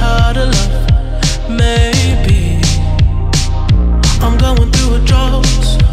how to love. Maybe I'm going through a drought.